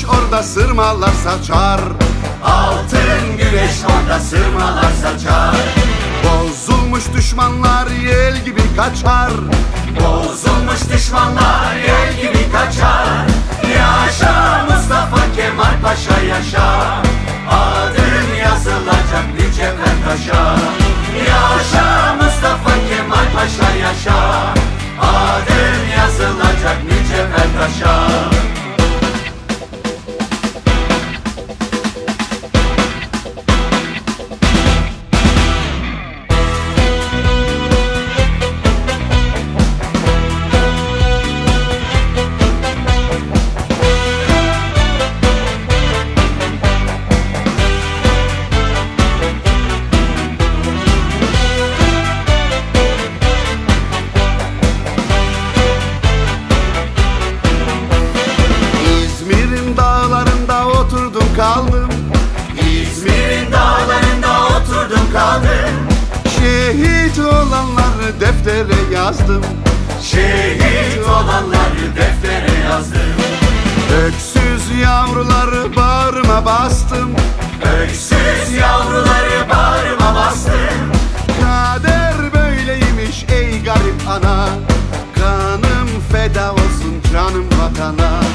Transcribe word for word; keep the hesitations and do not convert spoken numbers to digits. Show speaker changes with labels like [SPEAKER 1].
[SPEAKER 1] orada sırmalar saçar.
[SPEAKER 2] Altın güneş orada sırmalar saçar.
[SPEAKER 1] Bozulmuş düşmanlar yel gibi kaçar.
[SPEAKER 2] Bozulmuş düşmanlar yel gibi kaçar. Yaşa Mustafa Kemal Paşa yaşa. Adın yazılacak mücevher taşa. Yaşa Mustafa Kemal Paşa yaşa. Adın yazılacak mücevher taşa.
[SPEAKER 1] Kaldım.
[SPEAKER 2] İzmir'in dağlarında oturdum kaldım.
[SPEAKER 1] Şehit olanları deftere yazdım.
[SPEAKER 2] Şehit olanları deftere yazdım.
[SPEAKER 1] Öksüz yavruları bağrıma bastım.
[SPEAKER 2] Öksüz yavruları bağrıma bastım.
[SPEAKER 1] Kader böyleymiş ey garip ana. Kanım feda olsun canım vatana.